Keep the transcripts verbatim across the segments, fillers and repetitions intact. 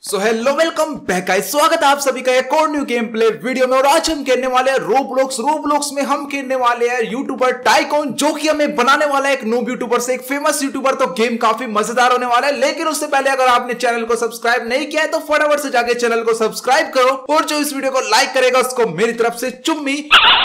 सो hello welcome back guys, स्वागत है आप सभी का एक और न्यू गेम प्ले वीडियो में। और आज हम खेलने वाले हैं रोब्लॉक्स। रोब्लॉक्स में हम खेलने वाले हैं यूट्यूबर टाइकून, जो कि हमें बनाने वाला है एक नूब यूट्यूबर से एक फेमस यूट्यूबर। तो गेम काफी मजेदार होने वाला है, लेकिन उससे पहले अगर आपने चैनल को सब्सक्राइब नहीं किया है तो फटाफट से जाके चैनल को सब्सक्राइब करो, और जो इस वीडियो को लाइक करेगा उसको मेरी तरफ से चुम्मी।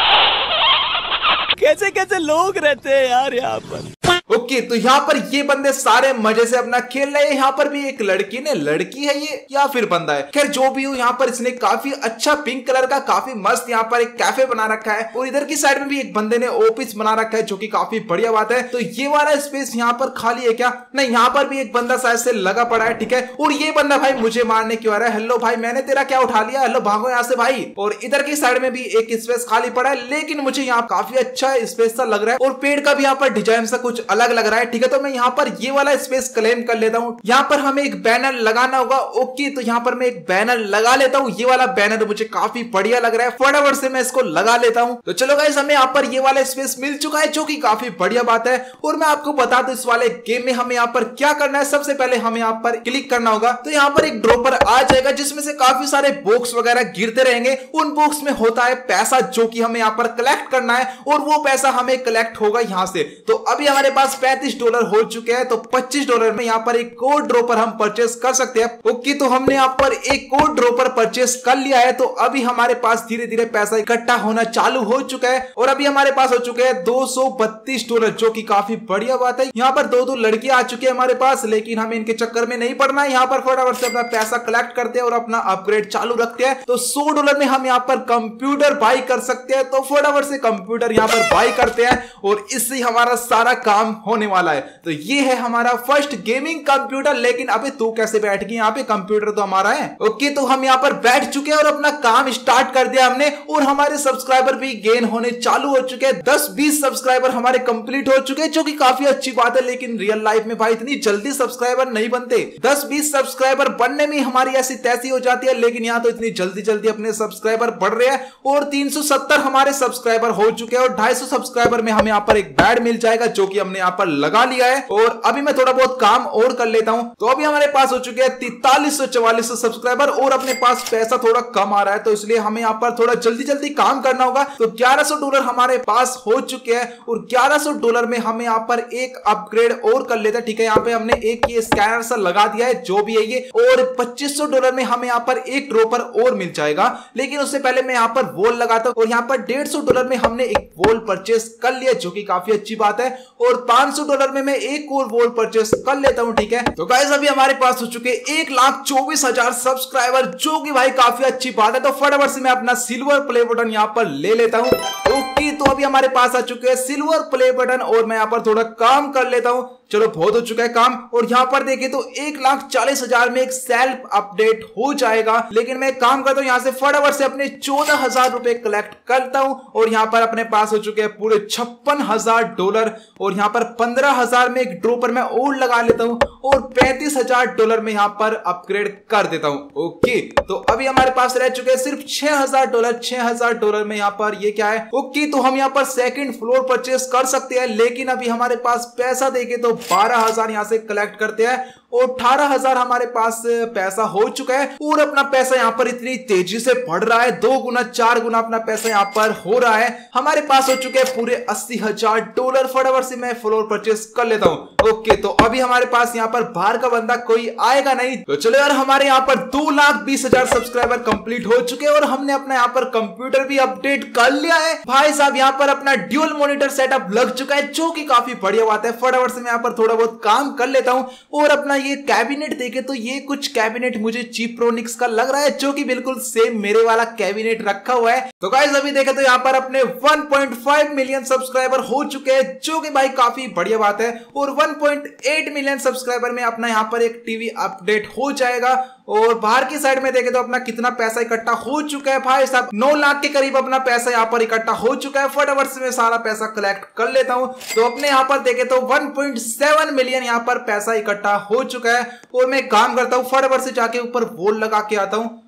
कैसे कैसे लोग रहते हैं यार यहाँ पर। ओके okay, तो यहाँ पर ये बंदे सारे मजे से अपना खेल रहे हैं। यहाँ पर भी एक लड़की ने, लड़की है ये या फिर बंदा है, खैर जो भी हो, यहाँ पर इसने काफी अच्छा पिंक कलर का काफी मस्त यहाँ पर एक कैफे बना रखा है। और इधर की साइड में भी एक बंदे ने ऑफिस बना रखा है, जो कि काफी बढ़िया बात है। तो ये वाला स्पेस यहाँ पर खाली है क्या? नहीं, यहाँ पर भी एक बंदा शायद से लगा पड़ा है, ठीक है। और ये बंदा भाई मुझे मारने क्यों आ रहा है? हेलो भाई, मैंने तेरा क्या उठा लिया? हेलो, भागो यहाँ से भाई। और इधर की साइड में भी एक स्पेस खाली पड़ा है, लेकिन मुझे यहाँ काफी अच्छा स्पेस सा लग रहा है। और पेड़ का भी यहाँ पर डिजाइन सा कुछ अलग लग रहा है, ठीक है। तो मैं यहाँ पर ये वाला स्पेस क्लेम कर लेता हूँ। यहाँ पर हमें एक बैनर लगाना होगा। ओके, तो यहाँ पर मैं एक बैनर लगा लेता हूँ। ये वाला बैनर मुझे काफी बढ़िया लग रहा है, फटाफट से मैं इसको लगा लेता हूँ। तो चलो गाइस, हमें यहाँ पर ये वाला स्पेस मिल चुका है, जो कि काफी बढ़िया बात है। और मैं आपको बता दूं, इस वाले गेम में हमें यहाँ पर क्या करना है। सबसे पहले हमें यहाँ पर क्लिक करना होगा, तो यहाँ पर एक ड्रॉपर आ जाएगा, जिसमें से काफी सारे बॉक्स वगैरह गिरते रहेंगे। उन बॉक्स में होता है पैसा, जो कि हमें यहाँ पर कलेक्ट करना है, और वो पैसा हमें कलेक्ट होगा यहाँ से। तो अभी हमारे पास पैंतीस डॉलर हो चुके हैं, तो पच्चीस डॉलर में यहाँ पर एक और ड्रॉपर हम परचेस कर सकते हैं। ओके, तो हमने यहाँ पर एक और ड्रॉपर परचेस कर लिया है। तो अभी हमारे पास धीरे धीरे पैसा इकट्ठा होना चालू हो चुका है, और अभी हमारे पास हो चुके हैं दो सौ बत्तीस डॉलर, जो कि काफी बढ़िया बात है। यहाँ पर दो दो लड़कियां आ चुकी है हमारे पास, लेकिन हमें इनके चक्कर में नहीं पड़ना है। यहाँ पर फटाफट से अपना पैसा कलेक्ट करते हैं और अपना अपग्रेड चालू रखते हैं। तो सौ डॉलर में हम यहाँ पर कंप्यूटर बाई कर सकते हैं। तो फटाफट से कंप्यूटर यहाँ पर बाई करते हैं, और इससे हमारा सारा काम होने वाला है। तो ये है हमारा फर्स्ट गेमिंग कंप्यूटर। लेकिन अबे तू कैसे बैठ गई यहाँ पे? कंप्यूटर तो हमारा है। ओके, तो हम यहाँ पर बैठ चुके हैं और अपना काम स्टार्ट कर दिया हमने, और हमारे सब्सक्राइबर भी गेन होने चालू हो चुके हैं। दस बीस सब्सक्राइबर हमारे कंप्लीट हो चुके हैं, जो कि काफी अच्छी बात है। लेकिन रियल लाइफ में भाई इतनी जल्दी सब्सक्राइबर नहीं बनते। दस बीस सब्सक्राइबर बनने में हमारी ऐसी तैसी हो जाती है, लेकिन यहाँ तो इतनी जल्दी जल्दी अपने सब्सक्राइबर बढ़ रहे हैं। और तीन सौ सत्तर हमारे सब्सक्राइबर हो चुके हैं, और ढाई सौ सब्सक्राइबर में हमें यहाँ पर एक बैड मिल जाएगा, जो कि हमने यहाँ पर लगा लिया है। और अभी मैं थोड़ा बहुत काम और कर लेता हूं। तो अभी हमारे पास हो चुके हैं तैंतालीस सौ चवालीस सब्सक्राइबर, और अपने पास पैसा थोड़ा कम आ रहा है, तो इसलिए हमें यहाँ पर थोड़ा जल्दी जल्दी काम करना होगा। तो ग्यारह सौ डॉलर हमारे पास हो चुके हैं, और ग्यारह सौ डॉलर में हमें यहाँ पर एक अपग्रेड और कर लेते हैं, ठीक है। यहाँ पे हमने एक ये स्कैनर सा लगा दिया है, जो भी है ये, और पच्चीस सौ डॉलर में हमें यहाँ पर एक ड्रॉपर और मिल जाएगा। लेकिन उससे पहले मैं यहाँ पर वॉल लगाता हूँ, और यहाँ पर डेढ़ सौ डॉलर में हमने एक वॉल परचेस कर लिया, जो कि काफी अच्छी बात है। और पांच सौ डॉलर में मैं एक और वॉल परचेस कर लेता हूं, ठीक है। तो गाइस, अभी हमारे पास हो चुके एक लाख चौबीस हजार सब्सक्राइबर, जो कि भाई काफी अच्छी बात है। तो फटाफट से मैं अपना सिल्वर प्ले बटन यहाँ पर ले लेता हूं। ओके, तो अभी हमारे पास आ चुके हैं सिल्वर प्ले बटन, और मैं यहाँ पर थोड़ा काम कर लेता हूं। चलो, बहुत हो चुका है काम। और यहाँ पर देखिए तो एक लाख चालीस हजार में एक सेल्फ अपडेट हो जाएगा। लेकिन मैं काम करता हूँ यहाँ से फटाफट से अपने चौदह हजार रुपए कलेक्ट करता हूँ, और यहाँ पर अपने पास हो चुके हैं पूरे छप्पन हजार डॉलर। और यहाँ पर पंद्रह हजार में एक ड्रॉपर मैं और लगा लेता हूँ, और पैंतीस हजार डॉलर में यहाँ पर अपग्रेड कर देता हूँ। ओके, तो अभी हमारे पास रह चुके हैं सिर्फ छह हजार डॉलर। छह हजार डॉलर में यहाँ पर ये क्या है? ओके, तो हम यहाँ पर सेकंड फ्लोर परचेस कर सकते हैं, लेकिन अभी हमारे पास पैसा देके तो बारह हजार यहाँ से कलेक्ट करते हैं, और अठारह हजार हमारे पास पैसा हो चुका है। और अपना पैसा यहाँ पर इतनी तेजी से बढ़ रहा है, दो गुना चार गुना अपना पैसा यहाँ पर हो रहा है। हमारे पास हो चुके हैं पूरे अस्सी हजार डॉलर। फटाफट से मैं फ्लोर परचेस कर लेता हूँ। ओके, तो अभी हमारे पास यहाँ पर बाहर का बंदा कोई आएगा नहीं। तो चलो यार, हमारे यहाँ पर दो लाख बीस हजार सब्सक्राइबर कंप्लीट हो चुके हैं, और हमने अपना यहाँ पर कंप्यूटर भी अपडेट कर लिया है। भाई साहब, यहाँ पर अपना ड्यूल मॉनिटर सेटअप लग चुका है, जो कि काफी बढ़िया बात है। फटाफट से मैं यहाँ पर थोड़ा बहुत काम कर लेता हूँ। और अपना ये कैबिनेट देखे तो ये कुछ कैबिनेट मुझे चिप्रोनिक्स का लग रहा है, जो कि बिल्कुल सेम मेरे वाला कैबिनेट रखा हुआ है। तो गाइस, अभी देखे तो यहाँ पर अपने one point five million subscriber हो चुके हैं, जो कि भाई काफी बढ़िया बात है। और one point eight million subscriber में अपना यहाँ पर एक टीवी अपडेट हो जाएगा। और बाहर की साइड में देखे तो अपना कितना पैसा इकट्ठा हो चुका है भाई साहब, नौ लाख के करीब अपना पैसा यहाँ पर इकट्ठा हो चुका है। फटाफट से मैं सारा पैसा कलेक्ट कर लेता हूँ। तो अपने यहाँ पर देखे तो वन पॉइंट सेवन मिलियन यहाँ पर पैसा इकट्ठा हो चुका है। और मैं काम करता हूँ, फटाफट से जाके ऊपर वॉल लगा के आता हूँ।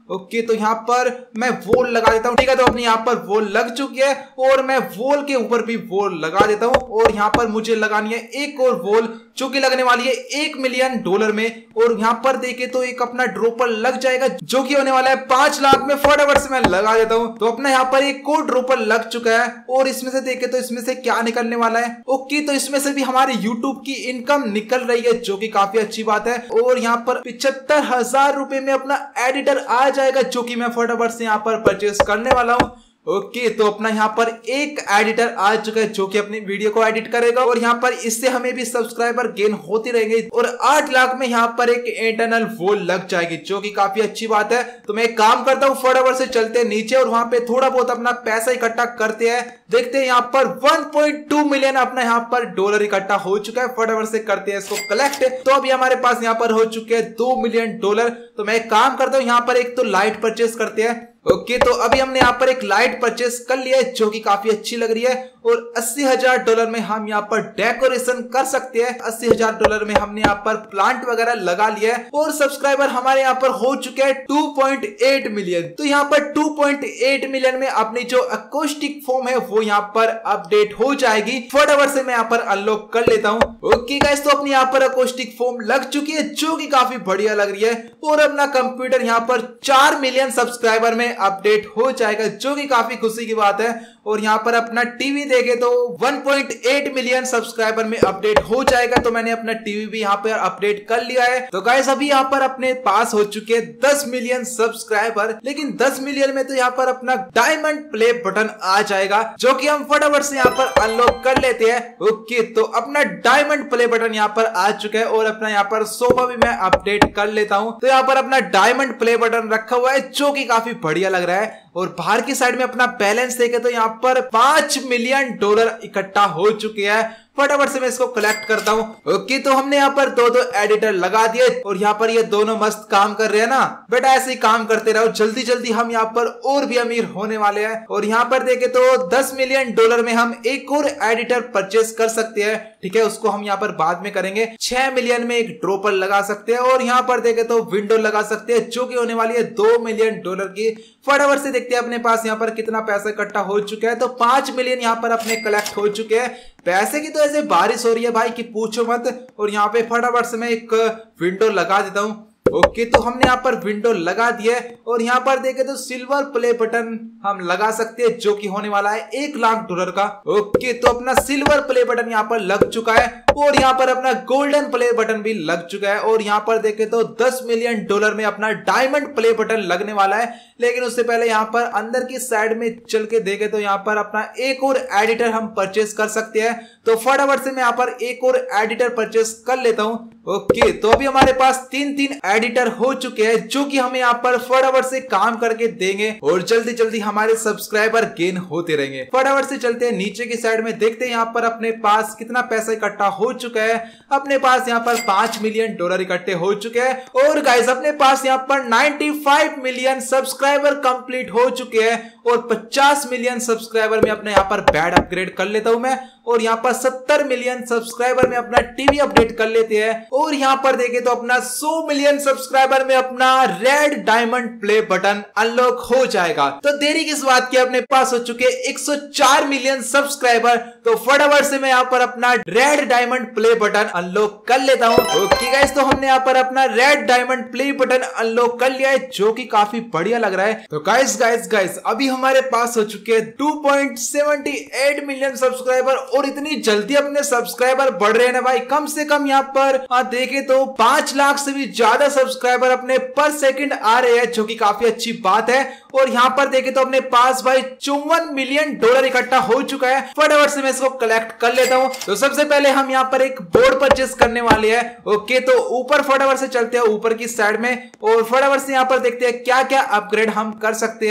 ओके तो यहाँ पर मैं वॉल लगा देता हूँ। ठीक है, तो अपनी यहाँ पर वॉल लग चुकी है और मैं वॉल के ऊपर भी वॉल लगा देता हूँ और यहाँ पर मुझे लगानी है एक और वॉल जो कि लगने वाली है एक मिलियन डॉलर में। और यहाँ पर देखे तो एक अपना ड्रॉपर लग जाएगा जो कि होने वाला है पांच लाख में। फटाफट से मैं लगा देता हूँ। तो अपना यहाँ पर एक और ड्रॉपर लग चुका है और इसमें से देखे तो इसमें से क्या निकलने वाला है। ओके तो इसमें से भी हमारे यूट्यूब की इनकम निकल रही है जो कि काफी अच्छी बात है। और यहाँ पर पिछहत्तर हजार रुपए में अपना एडिटर आ जाएगा जो कि मैं फटाफट से यहाँ पर परचेस करने वाला हूँ। ओके okay, तो अपना यहाँ पर एक एडिटर आ चुका है जो कि अपनी वीडियो को एडिट करेगा और यहाँ पर इससे हमें भी सब्सक्राइबर गेन होती रहेंगे और आठ लाख में यहाँ पर एक इंटरनल वॉल लग जाएगी जो कि काफी अच्छी बात है। तो मैं एक काम करता हूँ, फटाफट से चलते हैं नीचे और वहां पे थोड़ा बहुत अपना पैसा इकट्ठा करते हैं। देखते हैं यहाँ पर वन पॉइंट टू मिलियन अपना यहाँ पर डॉलर इकट्ठा हो चुका है। फटाफट से करते हैं इसको कलेक्ट। तो अभी हमारे पास यहाँ पर हो चुके हैं दो मिलियन डॉलर। तो मैं एक काम करता हूँ, यहाँ पर एक तो लाइट परचेस करते हैं। ओके okay, तो अभी हमने यहाँ पर एक लाइट परचेस कर लिया है जो कि काफी अच्छी लग रही है और अस्सी हजार डॉलर में हम यहाँ पर डेकोरेशन कर सकते हैं। अस्सी हजार डॉलर में हमने यहाँ पर प्लांट वगैरह लगा लिया है और सब्सक्राइबर हमारे यहाँ पर हो चुके हैं टू पॉइंट एट मिलियन। तो यहाँ पर टू पॉइंट एट मिलियन में अपनी जो अकोस्टिक फॉर्म है वो यहाँ पर अपडेट हो जाएगी। फटाफट से मैं यहाँ पर अनलॉक कर लेता हूँ। ओके गाइस, तो अपनी यहाँ पर अकोस्टिक फॉर्म लग चुकी है जो कि काफी बढ़िया लग रही है और अपना कंप्यूटर यहाँ पर चार मिलियन सब्सक्राइबर में अपडेट हो जाएगा जो कि काफी खुशी की बात है। और यहाँ पर अपना टीवी देखे तो one point eight million subscriber में अपडेट हो जाएगा। तो मैंने अपना टीवी भी यहाँ पर अपडेट कर लिया है। तो गाइस अभी यहाँ पर अपने पास हो चुके हैं दस मिलियन सब्सक्राइबर, लेकिन दस मिलियन में तो यहाँ पर अपना डायमंड प्ले बटन आ जाएगा जो कि हम फटाफट से यहाँ पर अनलॉक कर लेते हैं। ओके तो अपना डायमंड प्ले बटन यहाँ पर आ चुका है और अपना यहाँ पर सोफा भी मैं अपडेट कर लेता हूँ। तो यहाँ पर अपना डायमंड प्ले बटन रखा हुआ है जो कि काफी बढ़िया लग रहा है। और बाहर की साइड में अपना बैलेंस देखे तो यहाँ पर पांच मिलियन डॉलर इकट्ठा हो चुके हैं। फटाफट से मैं इसको कलेक्ट करता हूँ। ओके तो हमने यहाँ पर दो दो एडिटर लगा दिए और यहाँ पर ये दोनों मस्त काम कर रहे हैं ना। बेटा ऐसे ही काम करते रहो, जल्दी जल्दी हम यहाँ पर और भी अमीर होने वाले हैं। और यहाँ पर देखे तो दस मिलियन डॉलर में हम एक और एडिटर परचेस कर सकते हैं। ठीक है, उसको हम यहाँ पर बाद में करेंगे। छह मिलियन में एक ड्रॉपर लगा सकते हैं और यहाँ पर देखे तो विंडो लगा सकते हैं जो कि होने वाली है दो मिलियन डॉलर की। फटाफट से देखते हैं अपने पास यहाँ पर कितना पैसा इकट्ठा हो चुका है। तो पांच मिलियन यहाँ पर अपने कलेक्ट हो चुके हैं। पैसे की तो ऐसे बारिश हो रही है भाई कि पूछो मत। और यहाँ पे फटाफट से मैं एक विंडो लगा देता हूँ। ओके तो हमने यहाँ पर विंडो लगा दिया है और यहाँ पर देखे तो सिल्वर प्ले बटन हम लगा सकते हैं जो कि होने वाला है एक लाख डॉलर का। ओके तो अपना सिल्वर प्ले बटन यहाँ पर लग चुका है और यहाँ पर अपना गोल्डन प्ले बटन भी लग चुका है। और यहाँ पर देखे तो दस मिलियन डॉलर में अपना डायमंड प्ले बटन लगने वाला है। लेकिन उससे पहले यहाँ पर अंदर की साइड में चल के देखे तो यहाँ पर अपना एक और एडिटर हम परचेस कर सकते हैं। तो फटाफट से मैं यहाँ पर एक और एडिटर परचेस कर लेता हूँ। ओके तो अभी हमारे पास तीन तीन एडिटर हो चुके हैं जो कि हमें यहाँ पर फटाफट से काम करके देंगे और जल्दी जल्दी हमारे सब्सक्राइबर गेन होते रहेंगे। फटाफट से चलते हैं नीचे की साइड में, देखते हैं यहाँ पर अपने पास कितना पैसा इकट्ठा हो चुका है। अपने पास यहाँ पर पांच मिलियन डॉलर इकट्ठे हो चुके हैं और गाइस अपने पास यहाँ पर पचानवे मिलियन सब्सक्राइबर कंप्लीट हो चुके हैं और पचास मिलियन सब्सक्राइबर में अपने यहाँ पर बेड अपग्रेड कर लेता हूं मैं। और यहाँ पर सत्तर मिलियन सब्सक्राइबर में अपना टीवी अपडेट कर लेते हैं और यहाँ पर देखे तो अपना सौ मिलियन सब्सक्राइबर में अपना red diamond play button unlock हो जाएगा। तो देरी किस बात की, अपने पास हो चुके एक सौ चार मिलियन सब्सक्राइबर। तो फटाफट से मैं यहाँ पर अपना red diamond play button unlock कर लेता हूँ। ओके गाइस तो हमने यहाँ पर अपना red diamond play button unlock कर लिया है जो कि काफी बढ़िया लग रहा है। तो गाइस गाइस गाइस अभी हमारे पास हो चुके हैं two point seven eight million subscriber और इतनी जल्दी अपने सब्सक्राइबर बढ़ रहे हैं ना भाई। कम से कम यहाँ पर देखे तो पांच लाख से भी ज्यादा सब्सक्राइबर अपने पर सेकंड आ रहे हैं जो कि काफी अच्छी बात है। और यहाँ पर देखे तो अपने पास भाई चौवन मिलियन डॉलर इकट्ठा हो चुका है। फटाफट से मैं इसको कलेक्ट कर लेता हूँ। तो सबसे पहले हम यहाँ पर एक बोर्ड परचेस करने वाले हैं। ओके तो ऊपर फटाफट से चलते हैं ऊपर की साइड में और फटाफट से यहाँ पर देखते हैं क्या क्या अपग्रेड हम कर सकते हैं।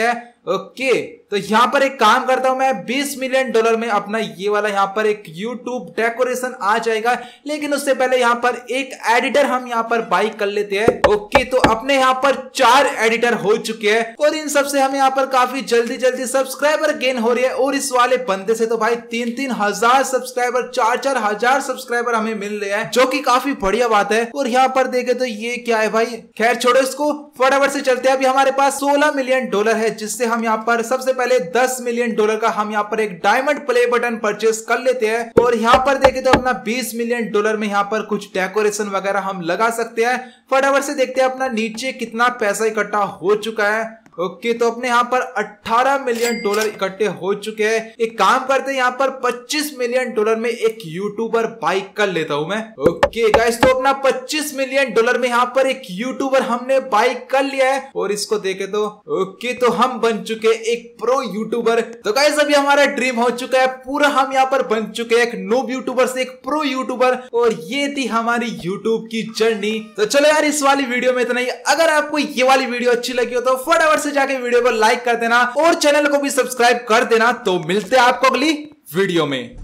ओके, तो यहाँ पर एक काम करता हूं मैं, बीस मिलियन डॉलर में अपना ये वाला यहाँ पर एक यूट्यूब डेकोरेशन आ जाएगा। लेकिन उससे पहले यहाँ पर एक एडिटर हम यहाँ पर बाई कर लेते हैं। ओके, तो अपने यहाँ पर चार एडिटर हो चुके हैं और इन सब से हमें यहाँ पर काफी जल्दी जल्दी सब्सक्राइबर गेन हो रही है। और इस वाले बंदे से तो भाई तीन तीन हजार सब्सक्राइबर, चार चार हजार सब्सक्राइबर हमें मिल रहे हैं, जो कि काफी बढ़िया बात है। और यहाँ पर देखे तो ये क्या है भाई, खैर छोड़ो इसको, फटाफट से चलते हैं। अभी हमारे पास सोलह मिलियन डॉलर है, जिससे हम यहाँ पर सबसे पहले दस मिलियन डॉलर का हम यहाँ पर एक डायमंड प्ले बटन परचेस कर लेते हैं। और यहाँ पर देखे तो अपना बीस मिलियन डॉलर में यहाँ पर कुछ डेकोरेशन वगैरह हम लगा सकते हैं। फटाफट से देखते हैं अपना नीचे कितना पैसा इकट्ठा हो चुका है। ओके, तो अपने यहाँ पर अठारह मिलियन डॉलर इकट्ठे हो चुके हैं। एक काम करते हैं, यहाँ पर पच्चीस मिलियन डॉलर में एक यूट्यूबर बाई कर लेता हूं मैं। ओके गाइस, तो अपना पच्चीस मिलियन डॉलर में यहाँ पर एक यूट्यूबर हमने बाई कर लिया है। और इसको देखे तो ओके, तो हम बन चुके एक प्रो यूट्यूबर। तो गाइस अभी हमारा ड्रीम हो चुका है पूरा, हम यहाँ पर बन चुके हैं एक नूब यूट्यूबर से एक प्रो यूट्यूबर। और ये थी हमारी यूट्यूब की जर्नी। तो चलो यार, इस वाली वीडियो में इतना ही। अगर आपको ये वाली वीडियो अच्छी लगी हो तो फटाफट जाके वीडियो को लाइक कर देना और चैनल को भी सब्सक्राइब कर देना। तो मिलते हैं आपको अगली वीडियो में।